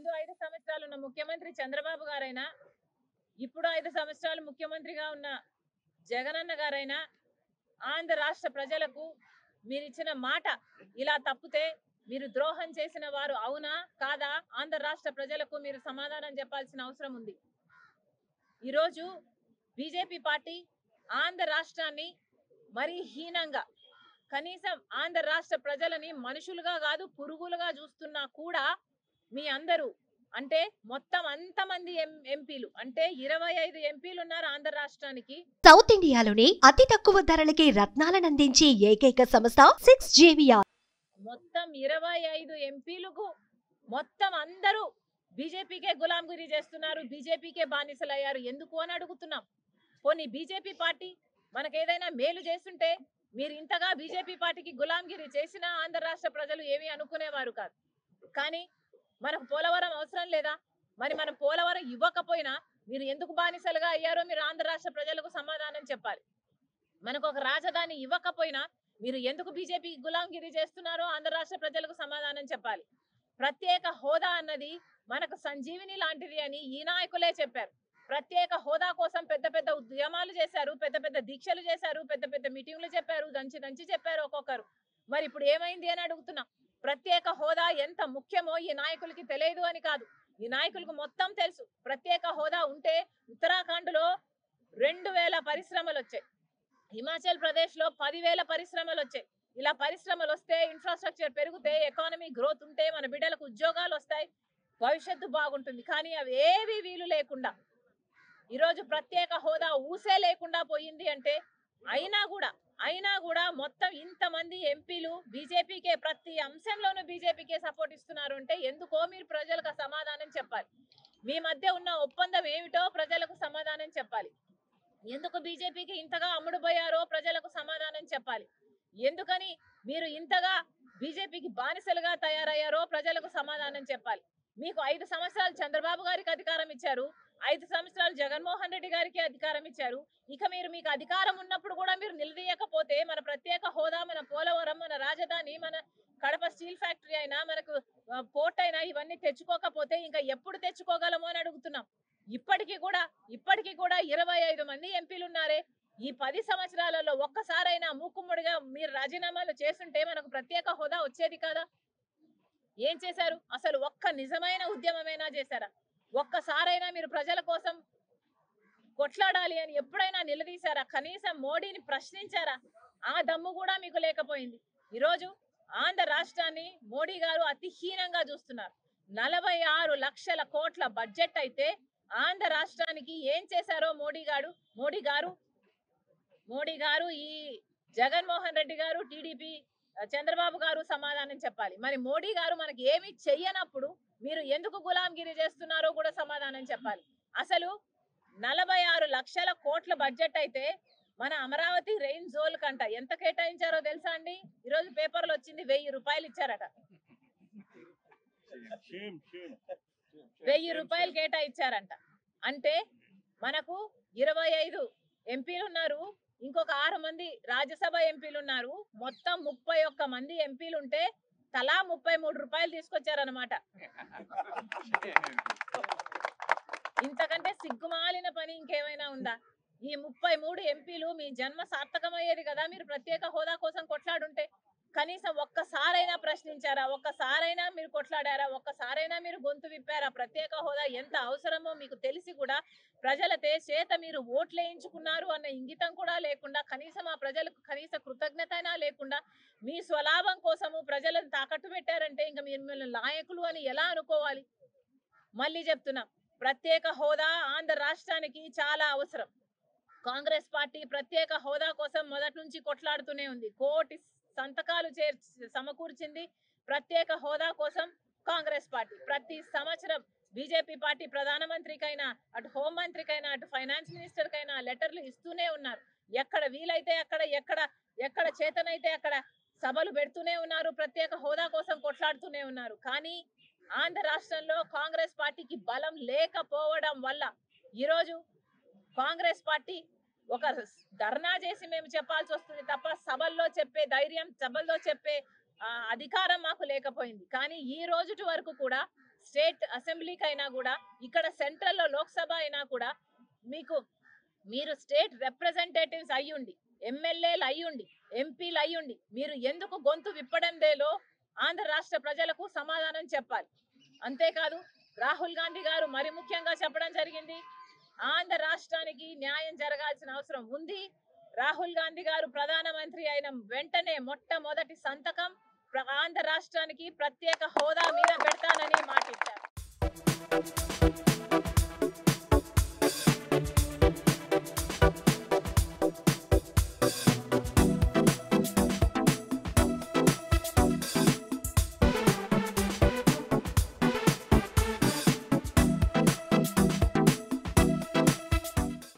5 సంవత్సరాలు ఉన్న ముఖ్యమంత్రి చంద్రబాబు గారైనా, ఇప్పుడు 5 సంవత్సరాలు ముఖ్యమంత్రిగా ఉన్న జగనన్న గారైనా ఆంధ్ర రాష్ట్ర ప్రజలకు మీరిచ్చిన మాట ఇలా తప్పితే మీరు ద్రోహం చేసిన వారు అవునా కాదా ఆంధ్ర రాష్ట్ర ప్రజలకు మీరు సమాధానం చెప్పాల్సిన అవసరం ఉంది. ఈరోజు బీజేపీ పార్టీ ఆంధ్ర రాష్ట్రాన్ని మరీ హీనంగా, కనీసం ఆంధ్ర రాష్ట్ర ప్రజలని మనుషులుగా కాదు పురుగులుగా చూస్తున్నా కూడా మీ అందరూ అంటే మొత్తం అంతమంది ఎంపీలు అంటే 25 ఎంపీలు ఉన్నారు ఆంధ్ర రాష్ట్రానికి. సౌత్ ఇండియాలోనే అతి తక్కువ ధరలకి రత్నాలను అందించే ఏకైక సంస్థ 6JVR. మొత్తం 25 ఎంపీలకు మొత్తం అందరూ బీజేపీకే గులాంగిరి చేస్తున్నారు, బీజేపీకే బానిసలయ్యారు. ఎందుకు అని అడుగుతున్నాం. పోనీ బీజేపీ పార్టీ మనకేదైనా మేలు చేస్తుంటే మీరు ఇంతగా బీజేపీ పార్టీకి గులాంగిరి చేసినా ఆంధ్ర రాష్ట్ర ప్రజలు ఏమీ అనుకునేవారు కాదు. కానీ మనకు పోలవరం అవసరం లేదా? మరి మనం పోలవరం ఇవ్వకపోయినా మీరు ఎందుకు బానిసలుగా అయ్యారో మీరు ఆంధ్ర రాష్ట్ర ప్రజలకు సమాధానం చెప్పాలి. మనకు ఒక రాజధాని ఇవ్వకపోయినా మీరు ఎందుకు బీజేపీకి గులాంగిరి చేస్తున్నారో ఆంధ్ర రాష్ట్ర ప్రజలకు సమాధానం చెప్పాలి. ప్రత్యేక హోదా అన్నది మనకు సంజీవిని లాంటిది అని ఈ నాయకులే చెప్పారు. ప్రత్యేక హోదా కోసం పెద్ద పెద్ద ఉద్యమాలు చేశారు, పెద్ద పెద్ద దీక్షలు చేశారు, పెద్ద పెద్ద మీటింగ్లు చెప్పారు, దంచి చెప్పారు ఒక్కొక్కరు. మరి ఇప్పుడు ఏమైంది అని అడుగుతున్నాం. ప్రత్యేక హోదా ఎంత ముఖ్యమో ఈ నాయకులకి తెలియదు అని కాదు, ఈ నాయకులకు మొత్తం తెలుసు. ప్రత్యేక హోదా ఉంటే ఉత్తరాఖండ్ లో 2000 పరిశ్రమలు వచ్చాయి, హిమాచల్ ప్రదేశ్ లో 10,000 పరిశ్రమలు వచ్చాయి. ఇలా పరిశ్రమలు వస్తే ఇన్ఫ్రాస్ట్రక్చర్ పెరిగితే ఎకానమీ గ్రోత్ ఉంటే మన బిడ్డలకు ఉద్యోగాలు వస్తాయి, భవిష్యత్తు బాగుంటుంది. కానీ అవి ఏవి వీలు లేకుండా ఈరోజు ప్రత్యేక హోదా ఊసే లేకుండా పోయింది. అంటే అయినా కూడా మొత్తం ఇంతమంది ఎంపీలు బీజేపీకే, ప్రతి అంశంలోనూ బీజేపీకే సపోర్ట్ ఇస్తున్నారు అంటే ఎందుకో మీరు ప్రజలకు సమాధానం చెప్పాలి. మీ మధ్య ఉన్న ఒప్పందం ఏమిటో ప్రజలకు సమాధానం చెప్పాలి. ఎందుకు బీజేపీకి ఇంతగా అమ్ముడుపోయారో ప్రజలకు సమాధానం చెప్పాలి. ఎందుకని మీరు ఇంతగా బీజేపీకి బానిసలుగా తయారయ్యారో ప్రజలకు సమాధానం చెప్పాలి. మీకు 5 సంవత్సరాలు చంద్రబాబు గారికి అధికారం ఇచ్చారు, 5 సంవత్సరాలు జగన్మోహన్ రెడ్డి గారికి అధికారం ఇచ్చారు. ఇక మీకు అధికారం ఉన్నప్పుడు కూడా మీరు నిలదీయకపోతే మన ప్రత్యేక హోదా, మన పోలవరం, మన రాజధాని, మన కడప స్టీల్ ఫ్యాక్టరీ అయినా, మనకు పోర్ట్ అయినా ఇవన్నీ తెచ్చుకోకపోతే ఇంకా ఎప్పుడు తెచ్చుకోగలమో అని అడుగుతున్నాం. ఇప్పటికీ కూడా 25 మంది ఎంపీలు ఉన్నారే. ఈ 10 సంవత్సరాలలో ఒక్కసారైనా మూకుమ్మడిగా మీరు రాజీనామాలు చేస్తుంటే మనకు ప్రత్యేక హోదా వచ్చేది కదా. ఏం చేశారు? అసలు ఒక్క నిజమైన ఉద్యమమైనా చేశారా? ఒక్కసారైనా మీరు ప్రజల కోసం కొట్లాడాలి అని ఎప్పుడైనా నిలదీశారా? కనీసం మోడీని ప్రశ్నించారా? ఆ దమ్ము కూడా మీకు లేకపోయింది. ఈరోజు ఆంధ్ర రాష్ట్రాన్ని మోడీ గారు అతి హీనంగా చూస్తున్నారు. 46 లక్షల కోట్ల బడ్జెట్ అయితే ఆంధ్ర రాష్ట్రానికి ఏం చేశారో మోడీ గారు ఈ జగన్మోహన్ రెడ్డి గారు, టీడీపీ చంద్రబాబు గారు సమాధానం చెప్పాలి. మరి మోడీ గారు మనకి ఏమి చెయ్యనప్పుడు మీరు ఎందుకు గులాంగిరి చేస్తున్నారో కూడా సమాధానం చెప్పాలి. అసలు 46 లక్షల కోట్ల బడ్జెట్ అయితే మన అమరావతి రెయిన్ జోన్ కంట ఎంత కేటాయించారో తెలుసా అండి? ఈరోజు పేపర్లు వచ్చింది, 1000 రూపాయలు ఇచ్చారట. 1000 రూపాయలు కేటాయించారంట. అంటే మనకు 25 ఎంపీలు ఉన్నారు, ఇంకొక 6 మంది రాజ్యసభ ఎంపీలు ఉన్నారు. మొత్తం 31 మంది ఎంపీలు ఉంటే తలా 33 రూపాయలు తీసుకొచ్చారనమాట. ఇంతకంటే సిగ్గుమాలిన పని ఇంకేమైనా ఉందా? ఈ 33 ఎంపీలు మీ జన్మ సార్థకమయ్యేది కదా మీరు ప్రత్యేక హోదా కోసం కొట్లాడుంటే. కనీసం ఒక్కసారైనా ప్రశ్నించారా? ఒక్కసారైనా మీరు కొట్లాడారా? ఒక్కసారైనా మీరు గొంతు విప్పారా? ప్రత్యేక హోదా ఎంత అవసరమో మీకు తెలిసి కూడా ప్రజల చేత మీరు ఓట్లేయించుకున్నారు అన్న ఇంగితం కూడా లేకుండా, కనీసం ఆ ప్రజలకు కనీస కృతజ్ఞత అయినా లేకుండా మీ స్వలాభం కోసము ప్రజలను తాకట్టు పెట్టారంటే ఇంకా మీరు నాయకులు అని ఎలా అనుకోవాలి? మళ్ళీ చెప్తున్నా, ప్రత్యేక హోదా ఆంధ్ర రాష్ట్రానికి చాలా అవసరం. కాంగ్రెస్ పార్టీ ప్రత్యేక హోదా కోసం మొదటి నుంచి కొట్లాడుతూనే ఉంది. కోటి సంతకాలు సమకూర్చింది ప్రత్యేక హోదా కోసం కాంగ్రెస్ పార్టీ. ప్రతి సంవత్సరం బీజేపీ పార్టీ ప్రధానమంత్రికైనా, అటు హోంమంత్రికైనా, అటు ఫైనాన్స్ మినిస్టర్ కైనా లెటర్లు ఇస్తూనే ఉన్నారు. ఎక్కడ వీలైతే అక్కడ, ఎక్కడ చేతనైతే అక్కడ సభలు పెడుతూనే ఉన్నారు, ప్రత్యేక హోదా కోసం కొట్లాడుతూనే ఉన్నారు. కానీ ఆంధ్ర రాష్ట్రంలో కాంగ్రెస్ పార్టీకి బలం లేకపోవడం వల్ల ఈరోజు కాంగ్రెస్ పార్టీ ఒక ధర్నా చేసి మేము చెప్పాల్సి వస్తుంది తప్ప సభల్లో చెప్పే ధైర్యం, సభల్లో చెప్పే అధికారం మాకు లేకపోయింది. కానీ ఈ రోజుటి వరకు కూడా స్టేట్ అసెంబ్లీకి అయినా కూడా, ఇక్కడ సెంట్రల్లో లోక్సభ అయినా కూడా మీరు స్టేట్ రిప్రజెంటేటివ్స్ అయ్యుండి, ఎమ్మెల్యేలు అయ్యుండి, ఎంపీలు అయ్యుండి మీరు ఎందుకు గొంతు విప్పడం లేదో ఆంధ్ర రాష్ట్ర ప్రజలకు సమాధానం చెప్పాలి. అంతేకాదు రాహుల్ గాంధీ గారు మరి ముఖ్యంగా చెప్పడం జరిగింది, ఆంధ్ర రాష్ట్రానికి న్యాయం జరగాల్సిన అవసరం ఉంది. రాహుల్ గాంధీ గారు ప్రధానమంత్రి అయిన వెంటనే మొట్టమొదటి సంతకం ఆంధ్ర రాష్ట్రానికి ప్రత్యేక హోదా మీద పెడతానని మాటిచ్చారు.